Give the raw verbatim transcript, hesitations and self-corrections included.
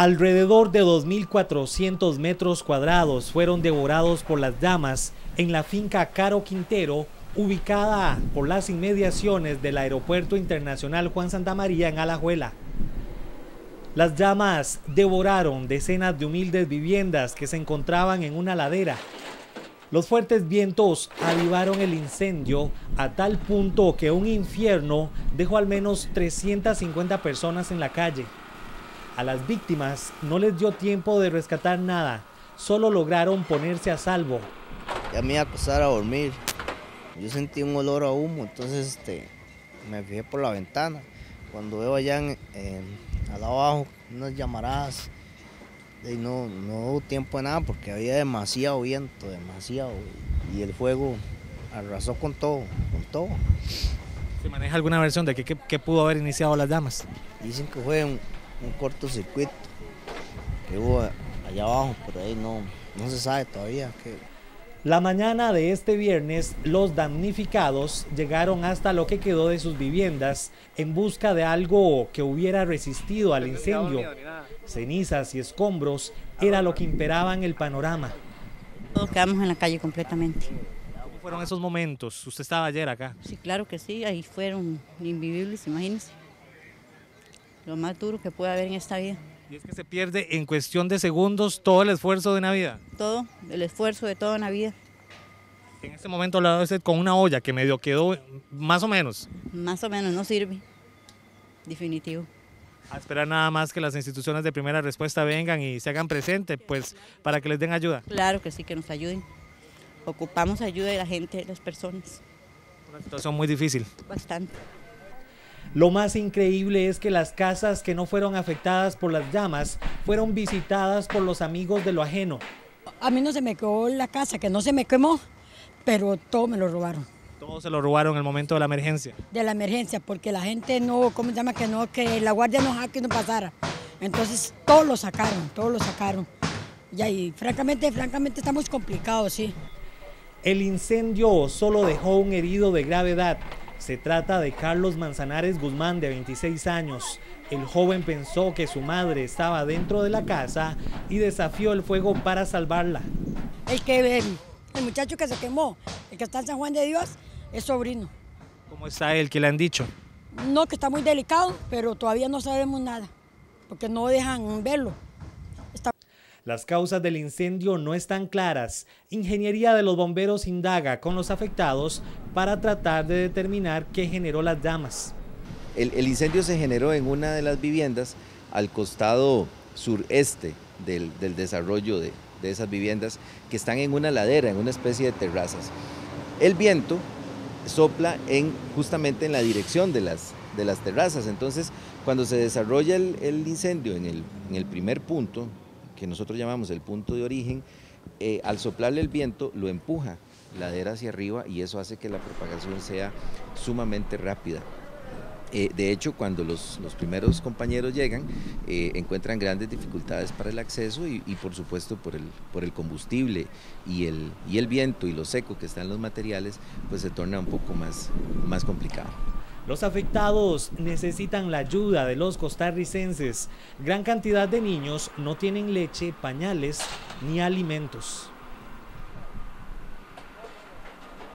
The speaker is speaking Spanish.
Alrededor de dos mil cuatrocientos metros cuadrados fueron devorados por las llamas en la finca Caro Quintero, ubicada por las inmediaciones del Aeropuerto Internacional Juan Santamaría en Alajuela. Las llamas devoraron decenas de humildes viviendas que se encontraban en una ladera. Los fuertes vientos avivaron el incendio a tal punto que un infierno dejó al menos trescientas cincuenta personas en la calle. A las víctimas no les dio tiempo de rescatar nada, solo lograron ponerse a salvo. Ya me iba a acostar a dormir, yo sentí un olor a humo, entonces este, me fijé por la ventana. Cuando veo allá en, en, al abajo unas llamaradas, y no, no hubo tiempo de nada porque había demasiado viento, demasiado, y el fuego arrasó con todo, con todo. ¿Se maneja alguna versión de qué, qué, qué pudo haber iniciado las llamas? Dicen que fue un, un cortocircuito que hubo allá abajo, pero ahí no, no se sabe todavía. Que... La mañana de este viernes, los damnificados llegaron hasta lo que quedó de sus viviendas en busca de algo que hubiera resistido al incendio. Cenizas y escombros era lo que imperaba en el panorama. Todos quedamos en la calle completamente. ¿Cómo fueron esos momentos? Usted estaba ayer acá. Sí, claro que sí, ahí fueron invivibles, imagínense. Lo más duro que puede haber en esta vida. Y es que se pierde en cuestión de segundos todo el esfuerzo de una vida. Todo, el esfuerzo de toda una vida. En este momento hablaba usted con una olla que medio quedó más o menos. Más o menos, no sirve, definitivo. A esperar nada más que las instituciones de primera respuesta vengan y se hagan presentes, pues, para que les den ayuda. Claro que sí, que nos ayuden. Ocupamos ayuda de la gente, de las personas. Una situación muy difícil. Bastante. Lo más increíble es que las casas que no fueron afectadas por las llamas fueron visitadas por los amigos de lo ajeno. A mí no se me quedó la casa, que no se me quemó, pero todo me lo robaron. Todo se lo robaron en el momento de la emergencia. De la emergencia, porque la gente no, ¿cómo se llama? Que no, que la guardia no dejaba que no pasara. Entonces todos lo sacaron, todos lo sacaron. Y ahí, francamente, francamente estamos complicados, sí. El incendio solo dejó un herido de gravedad. Se trata de Carlos Manzanares Guzmán, de veintiséis años. El joven pensó que su madre estaba dentro de la casa y desafió el fuego para salvarla. El que el, el muchacho que se quemó, el que está en San Juan de Dios, es sobrino. ¿Cómo está él? ¿Qué le han dicho? No, que está muy delicado, pero todavía no sabemos nada, porque no dejan verlo. Está... Las causas del incendio no están claras. Ingeniería de los bomberos indaga con los afectados para tratar de determinar qué generó las llamas. El, el incendio se generó en una de las viviendas al costado sureste del, del desarrollo de, de esas viviendas, que están en una ladera, en una especie de terrazas. El viento sopla en, justamente en la dirección de las, de las terrazas, entonces cuando se desarrolla el, el incendio en el, en el primer punto, que nosotros llamamos el punto de origen, eh, al soplarle el viento lo empuja ladera hacia arriba y eso hace que la propagación sea sumamente rápida. Eh, de hecho, cuando los, los primeros compañeros llegan, eh, encuentran grandes dificultades para el acceso y, y por supuesto por el, por el combustible y el, y el viento y lo seco que están los materiales, pues se torna un poco más, más complicado. Los afectados necesitan la ayuda de los costarricenses. Gran cantidad de niños no tienen leche, pañales ni alimentos.